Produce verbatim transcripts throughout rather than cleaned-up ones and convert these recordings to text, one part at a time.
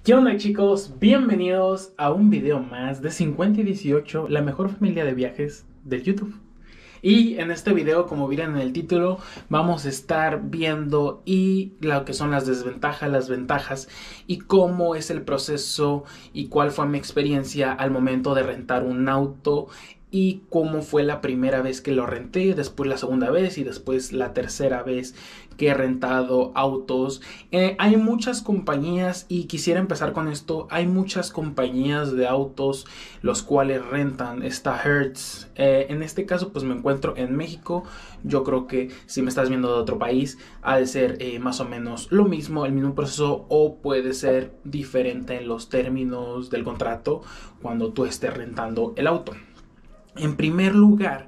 ¿Qué onda, chicos? Bienvenidos a un video más de cincuenta y dieciocho, la mejor familia de viajes del YouTube. Y en este video, como vieron en el título, vamos a estar viendo y lo que son las desventajas, las ventajas y cómo es el proceso y cuál fue mi experiencia al momento de rentar un auto y cómo fue la primera vez que lo renté, después la segunda vez y después la tercera vez que he rentado autos. Eh, hay muchas compañías y quisiera empezar con esto. Hay muchas compañías de autos los cuales rentan. Está Hertz. Eh, en este caso pues me encuentro en México. Yo creo que si me estás viendo de otro país ha de ser eh, más o menos lo mismo, el mismo proceso, o puede ser diferente en los términos del contrato cuando tú estés rentando el auto. En primer lugar,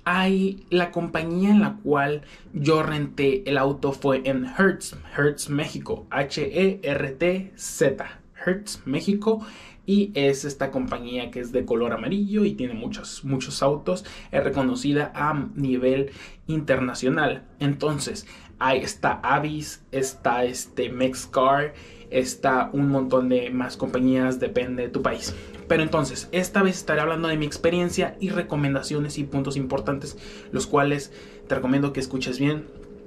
hay la compañía en la cual yo renté el auto fue en Hertz, Hertz México, H E R T Z, Hertz México, y es esta compañía que es de color amarillo y tiene muchos, muchos autos, es reconocida a nivel internacional. Entonces, ahí está Avis, está este Mexcar, está un montón de más compañías, depende de tu país. Pero entonces, esta vez estaré hablando de mi experiencia y recomendaciones y puntos importantes, los cuales te recomiendo que escuches bien,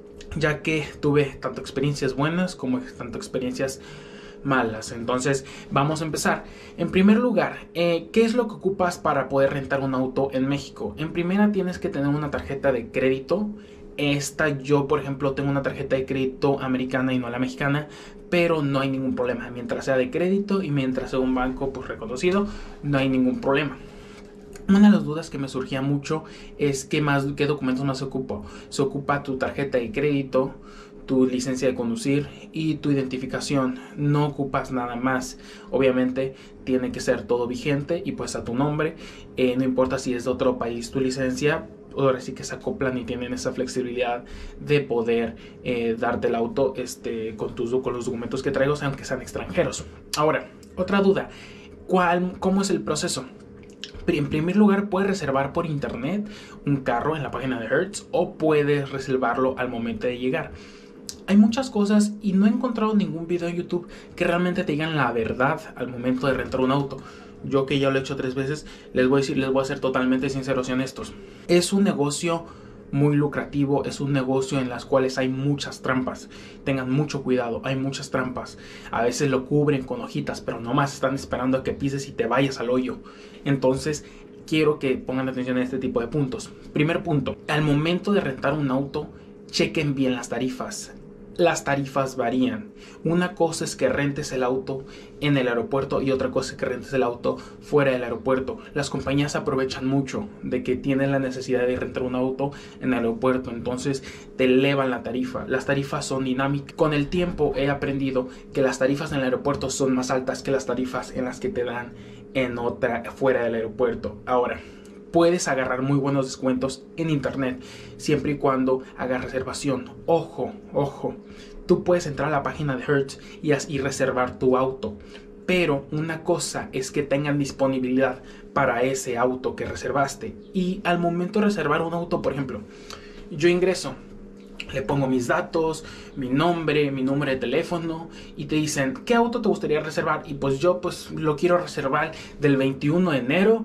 ya que tuve tanto experiencias buenas como tanto experiencias malas. Entonces, vamos a empezar. En primer lugar, eh, ¿qué es lo que ocupas para poder rentar un auto en México? En primera, tienes que tener una tarjeta de crédito. Esta yo, por ejemplo, tengo una tarjeta de crédito americana y no la mexicana, pero no hay ningún problema. Mientras sea de crédito y mientras sea un banco pues reconocido, no hay ningún problema. Una de las dudas que me surgía mucho es qué más, qué documentos más se ocupa. Se ocupa tu tarjeta de crédito, tu licencia de conducir y tu identificación. No ocupas nada más. Obviamente tiene que ser todo vigente y pues a tu nombre. Eh, no importa si es de otro país tu licencia, ahora sí que se acoplan y tienen esa flexibilidad de poder eh, darte el auto este, con, tus, con los documentos que traigo, aunque sean extranjeros. Ahora, otra duda, ¿cuál, ¿cómo es el proceso? En primer lugar, puedes reservar por internet un carro en la página de Hertz o puedes reservarlo al momento de llegar. Hay muchas cosas y no he encontrado ningún video en YouTube que realmente te digan la verdad al momento de rentar un auto. Yo que ya lo he hecho tres veces, les voy a decir, les voy a ser totalmente sinceros y honestos. Es un negocio muy lucrativo, es un negocio en las cuales hay muchas trampas. Tengan mucho cuidado, hay muchas trampas. A veces lo cubren con hojitas, pero nomás están esperando a que pises y te vayas al hoyo. Entonces, quiero que pongan atención a este tipo de puntos. Primer punto, al momento de rentar un auto, chequen bien las tarifas. Las tarifas varían. Una cosa es que rentes el auto en el aeropuerto y otra cosa es que rentes el auto fuera del aeropuerto. Las compañías aprovechan mucho de que tienen la necesidad de rentar un auto en el aeropuerto, entonces te elevan la tarifa. Las tarifas son dinámicas. Con el tiempo he aprendido que las tarifas en el aeropuerto son más altas que las tarifas en las que te dan en otra fuera del aeropuerto. Ahora, puedes agarrar muy buenos descuentos en internet siempre y cuando hagas reservación. Ojo, ojo, tú puedes entrar a la página de Hertz y, y reservar tu auto, pero una cosa es que tengan disponibilidad para ese auto que reservaste. Y al momento de reservar un auto, por ejemplo, yo ingreso, le pongo mis datos, mi nombre, mi número de teléfono y te dicen, ¿qué auto te gustaría reservar? Y pues yo pues lo quiero reservar del veintiuno de enero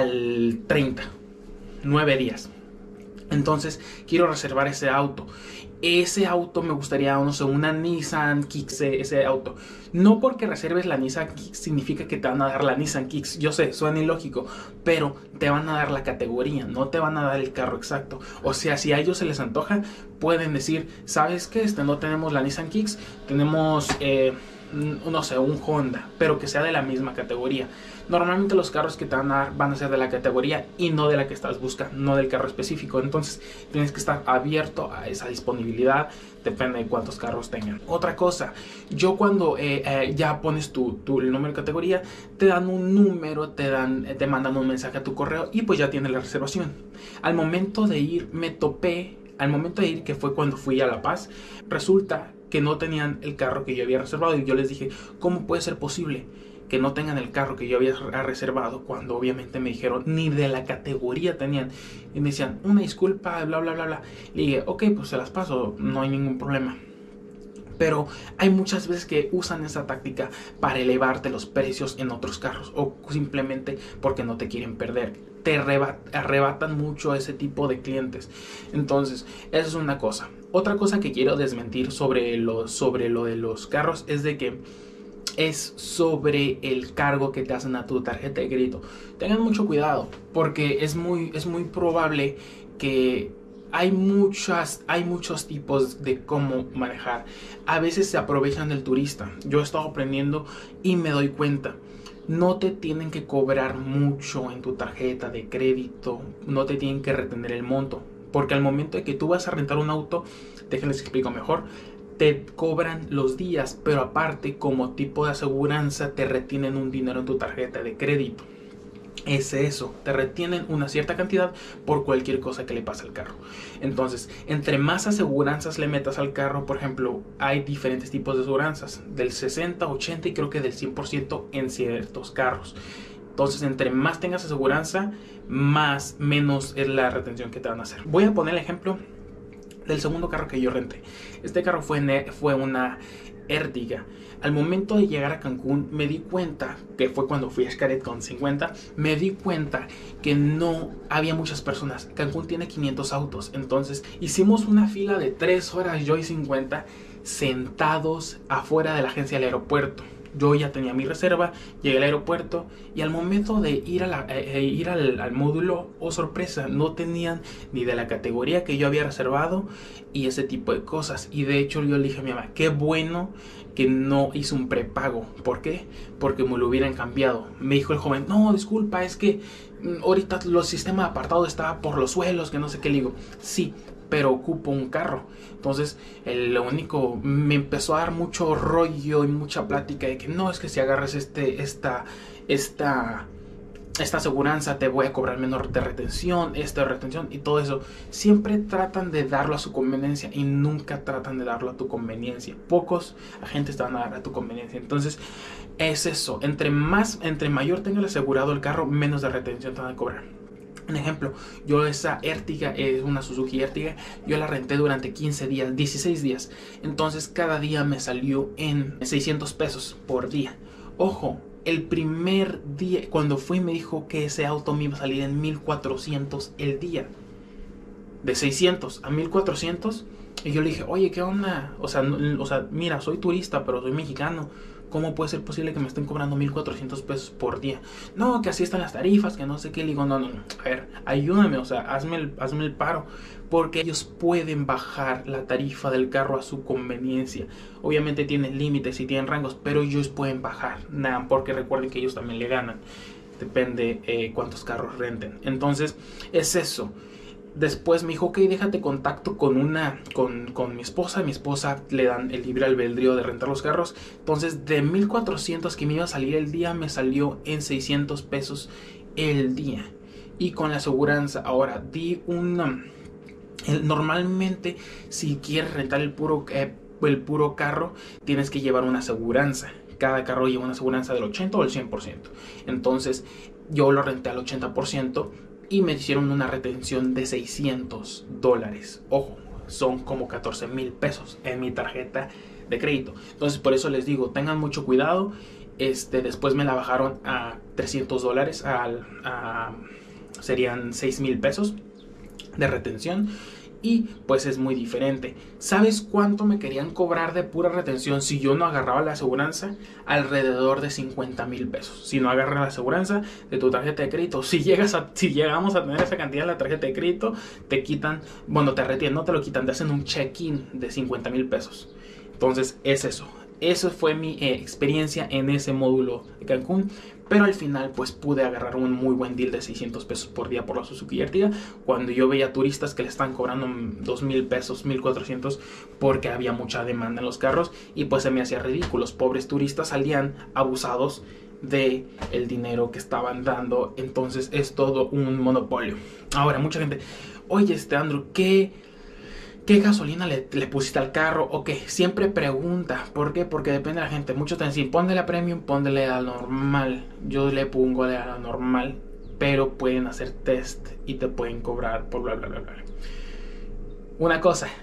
al treinta, nueve días. Entonces quiero reservar ese auto. Ese auto me gustaría, no sé, una Nissan Kicks, ese auto. No porque reserves la Nissan Kicks significa que te van a dar la Nissan Kicks. Yo sé, suena ilógico, pero te van a dar la categoría, no te van a dar el carro exacto. O sea, si a ellos se les antoja, pueden decir, ¿sabes qué? Este, no tenemos la Nissan Kicks, tenemos... Eh, no sé, un Honda, pero que sea de la misma categoría. Normalmente los carros que te van a dar van a ser de la categoría y no de la que estás buscando, no del carro específico. Entonces tienes que estar abierto a esa disponibilidad, depende de cuántos carros tengan. Otra cosa, yo cuando eh, eh, ya pones tu, tu el número de categoría, te dan un número, te dan, te mandan un mensaje a tu correo y pues ya tienes la reservación. Al momento de ir me topé, al momento de ir, que fue cuando fui a La Paz, resulta que no tenían el carro que yo había reservado y yo les dije, ¿cómo puede ser posible que no tengan el carro que yo había reservado? Cuando obviamente me dijeron ni de la categoría tenían y me decían, una disculpa, bla bla bla bla. Le dije, ok, pues se las paso, no hay ningún problema. Pero hay muchas veces que usan esa táctica para elevarte los precios en otros carros, o simplemente porque no te quieren perder. Te arrebatan mucho ese tipo de clientes. Entonces, eso es una cosa. Otra cosa que quiero desmentir sobre lo, sobre lo de los carros es de que es sobre el cargo que te hacen a tu tarjeta de crédito. Tengan mucho cuidado, porque es muy, es muy probable que hay muchas, hay muchos tipos de cómo manejar. A veces se aprovechan del turista. Yo he estado aprendiendo y me doy cuenta. No te tienen que cobrar mucho en tu tarjeta de crédito. No te tienen que retener el monto. Porque al momento de que tú vas a rentar un auto, déjenles explico mejor, te cobran los días, pero aparte, como tipo de aseguranza, te retienen un dinero en tu tarjeta de crédito. Es eso, te retienen una cierta cantidad por cualquier cosa que le pase al carro. Entonces, entre más aseguranzas le metas al carro, por ejemplo, hay diferentes tipos de aseguranzas, del sesenta, ochenta y creo que del cien por ciento en ciertos carros. Entonces, entre más tengas aseguranza, más menos es la retención que te van a hacer. Voy a poner el ejemplo del segundo carro que yo renté. Este carro fue, fue una Ertiga. Al momento de llegar a Cancún me di cuenta, que fue cuando fui a Xcaret con cincuenta, me di cuenta que no había muchas personas. Cancún tiene quinientos autos, entonces hicimos una fila de tres horas yo y cincuenta sentados afuera de la agencia del aeropuerto. Yo ya tenía mi reserva, llegué al aeropuerto y al momento de ir, a la, eh, ir al, al módulo, oh sorpresa, no tenían ni de la categoría que yo había reservado y ese tipo de cosas. Y de hecho yo le dije a mi mamá, qué bueno que no hice un prepago. ¿Por qué? Porque me lo hubieran cambiado. Me dijo el joven, no, disculpa, es que ahorita los sistemas de apartado estaba por los suelos, que no sé qué. Le digo, sí, pero ocupo un carro. Entonces, el, lo único, me empezó a dar mucho rollo y mucha plática de que no, es que si agarras este, esta, esta, esta aseguranza te voy a cobrar menor de retención, esta de retención y todo eso. Siempre tratan de darlo a su conveniencia y nunca tratan de darlo a tu conveniencia. Pocos agentes te van a dar a tu conveniencia. Entonces, es eso. Entre más, entre mayor tenga el asegurado el carro, menos de retención te van a cobrar. Un ejemplo, yo esa Ertiga es una Suzuki Ertiga, yo la renté durante quince días, dieciséis días. Entonces cada día me salió en seiscientos pesos por día. Ojo, el primer día, cuando fui me dijo que ese auto me iba a salir en mil cuatrocientos el día. De seiscientos a mil cuatrocientos. Y yo le dije, oye, ¿qué onda? O sea, no, o sea, mira, soy turista, pero soy mexicano. ¿Cómo puede ser posible que me estén cobrando mil cuatrocientos pesos por día? No, que así están las tarifas, que no sé qué. Le digo, no, no, no. A ver, ayúdame, o sea, hazme el, hazme el paro. Porque ellos pueden bajar la tarifa del carro a su conveniencia. Obviamente tienen límites y tienen rangos, pero ellos pueden bajar. Nada, porque recuerden que ellos también le ganan. Depende eh, cuántos carros renten. Entonces, es eso. Después me dijo, ok, déjate contacto con una, con, con mi esposa. Mi esposa le dan el libre albedrío de rentar los carros. Entonces, de mil cuatrocientos que me iba a salir el día, me salió en seiscientos pesos el día. Y con la aseguranza, ahora, di una... El, normalmente, si quieres rentar el puro, eh, el puro carro, tienes que llevar una aseguranza. Cada carro lleva una aseguranza del ochenta o del cien por ciento. Entonces, yo lo renté al ochenta por ciento. Y me hicieron una retención de seiscientos dólares. Ojo, son como catorce mil pesos en mi tarjeta de crédito. Entonces, por eso les digo, tengan mucho cuidado. Este, después me la bajaron a trescientos dólares. Al, a, serían seis mil pesos de retención. Y pues es muy diferente. ¿Sabes cuánto me querían cobrar de pura retención si yo no agarraba la aseguranza? Alrededor de cincuenta mil pesos. Si no agarras la aseguranza de tu tarjeta de crédito. Si, llegas a, si llegamos a tener esa cantidad en la tarjeta de crédito, te quitan, bueno, te retienen, no te lo quitan, te hacen un check-in de cincuenta mil pesos. Entonces es eso. Esa fue mi eh, experiencia en ese módulo de Cancún. Pero al final pues pude agarrar un muy buen deal de seiscientos pesos por día por la Suzuki Ertiga. Cuando yo veía turistas que le están cobrando dos mil pesos, mil cuatrocientos, porque había mucha demanda en los carros. Y pues se me hacía ridículo. Los pobres turistas salían abusados de el dinero que estaban dando. Entonces es todo un monopolio. Ahora mucha gente, oye este Andrew, ¿qué... ¿Qué gasolina le, le pusiste al carro? Ok, siempre pregunta. ¿Por qué? Porque depende de la gente. Muchos te dicen, póndele a premium, póndele a normal. Yo le pongo a la normal, pero pueden hacer test y te pueden cobrar por bla bla bla bla. Una cosa,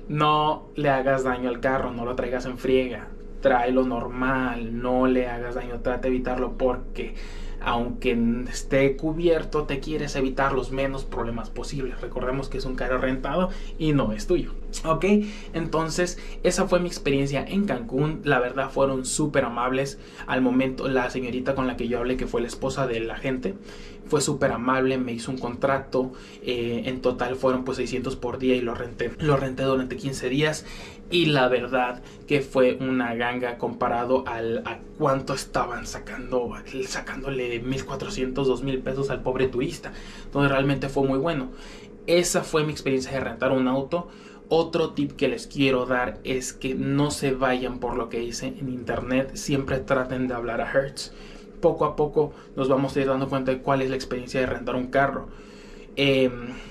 no le hagas daño al carro, no lo traigas en friega, tráelo normal, no le hagas daño, trata de evitarlo porque aunque esté cubierto, te quieres evitar los menos problemas posibles. Recordemos que es un carro rentado y no es tuyo. Ok, entonces esa fue mi experiencia en Cancún. La verdad fueron súper amables. Al momento la señorita con la que yo hablé, que fue la esposa del agente, fue súper amable, me hizo un contrato. Eh, en total fueron pues seiscientos por día y lo renté, lo renté durante quince días. Y la verdad que fue una ganga comparado al, a cuánto estaban sacando, sacándole mil cuatrocientos, dos mil pesos al pobre turista. Entonces realmente fue muy bueno. Esa fue mi experiencia de rentar un auto. Otro tip que les quiero dar es que no se vayan por lo que dice en internet. Siempre traten de hablar a Hertz. Poco a poco nos vamos a ir dando cuenta de cuál es la experiencia de rentar un carro. Eh,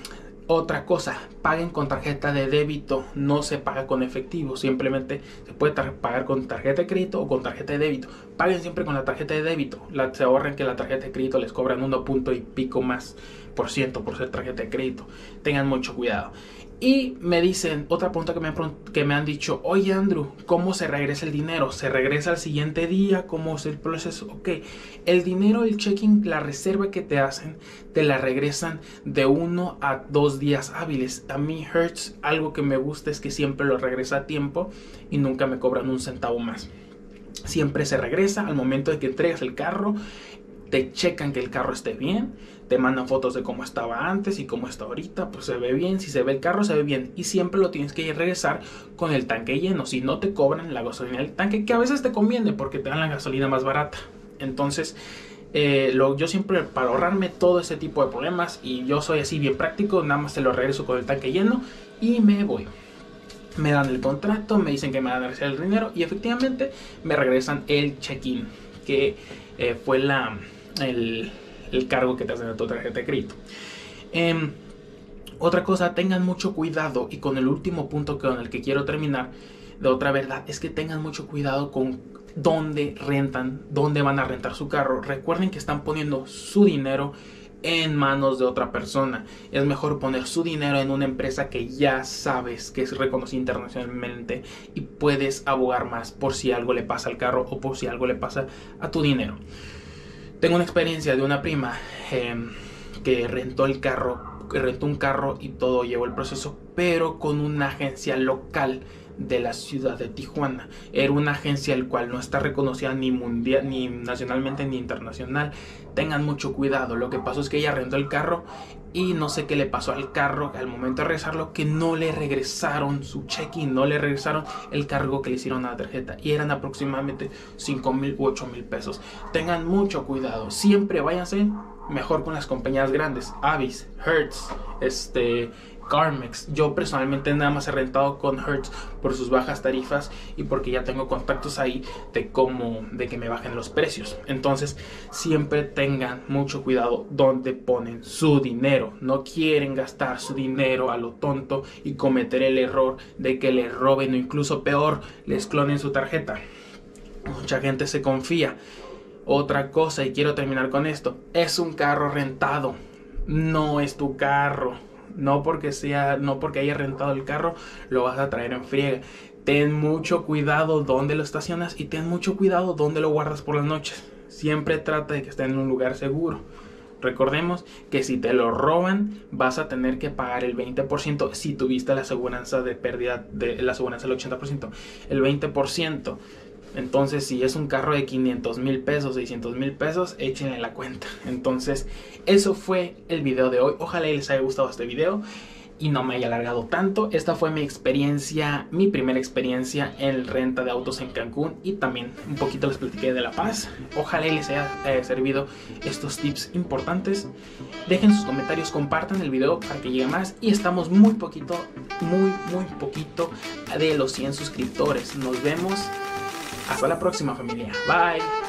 otra cosa, paguen con tarjeta de débito, no se paga con efectivo, simplemente se puede pagar con tarjeta de crédito o con tarjeta de débito. Paguen siempre con la tarjeta de débito, la, se ahorran que la tarjeta de crédito les cobran uno punto y pico más por ciento por ser tarjeta de crédito. Tengan mucho cuidado. Y me dicen, otra pregunta que me, han, que me han dicho, oye Andrew, ¿cómo se regresa el dinero? ¿Se regresa al siguiente día? ¿Cómo es el proceso? Ok, el dinero, el checking, la reserva que te hacen, te la regresan de uno a dos días hábiles. A mí Hertz, algo que me gusta es que siempre lo regresa a tiempo y nunca me cobran un centavo más. Siempre se regresa al momento de que entregas el carro. Te checan que el carro esté bien, te mandan fotos de cómo estaba antes y cómo está ahorita, pues se ve bien, si se ve el carro se ve bien y siempre lo tienes que regresar con el tanque lleno, si no te cobran la gasolina del tanque, que a veces te conviene porque te dan la gasolina más barata. Entonces eh, lo, yo siempre, para ahorrarme todo ese tipo de problemas, y yo soy así bien práctico, nada más te lo regreso con el tanque lleno y me voy. Me dan el contrato, me dicen que me van a regresar el dinero y efectivamente me regresan el check-in, que eh, fue la... El, el cargo que te hacen a tu tarjeta de crédito. Eh, otra cosa, tengan mucho cuidado, y con el último punto con el que quiero terminar, de otra verdad, es que tengan mucho cuidado con dónde rentan, dónde van a rentar su carro. Recuerden que están poniendo su dinero en manos de otra persona. Es mejor poner su dinero en una empresa que ya sabes que es reconocida internacionalmente y puedes abogar más por si algo le pasa al carro o por si algo le pasa a tu dinero. Tengo una experiencia de una prima eh, que rentó el carro, que rentó un carro y todo llevó el proceso, pero con una agencia local de la ciudad de Tijuana. Era una agencia el cual no está reconocida ni mundial, ni nacionalmente ni internacional. Tengan mucho cuidado. Lo que pasó es que ella rentó el carro y no sé qué le pasó al carro al momento de regresarlo, que no le regresaron su check-in, no le regresaron el cargo que le hicieron a la tarjeta, y eran aproximadamente cinco mil u ocho mil pesos. Tengan mucho cuidado, siempre váyanse mejor con las compañías grandes, Avis, Hertz, este... Carmex. Yo personalmente nada más he rentado con Hertz por sus bajas tarifas y porque ya tengo contactos ahí de cómo, de que me bajen los precios. Entonces siempre tengan mucho cuidado donde ponen su dinero. No quieren gastar su dinero a lo tonto y cometer el error de que les roben o incluso peor, les clonen su tarjeta. Mucha gente se confía. Otra cosa, y quiero terminar con esto, es un carro rentado, no es tu carro. No porque sea, no porque hayas rentado el carro lo vas a traer en friega. Ten mucho cuidado dónde lo estacionas y ten mucho cuidado dónde lo guardas por las noches. Siempre trata de que esté en un lugar seguro. Recordemos que si te lo roban vas a tener que pagar el veinte por ciento si tuviste la aseguranza de pérdida, de la aseguranza del ochenta por ciento, el veinte por ciento. Entonces, si es un carro de quinientos mil pesos, seiscientos mil pesos, échenle la cuenta. Entonces, eso fue el video de hoy. Ojalá les haya gustado este video y no me haya alargado tanto. Esta fue mi experiencia, mi primera experiencia en renta de autos en Cancún, y también un poquito les platiqué de La Paz. Ojalá les haya eh, servido estos tips importantes. Dejen sus comentarios, compartan el video para que llegue más, y estamos muy poquito, muy, muy poquito de los cien suscriptores. Nos vemos. Hasta la próxima, familia. Bye.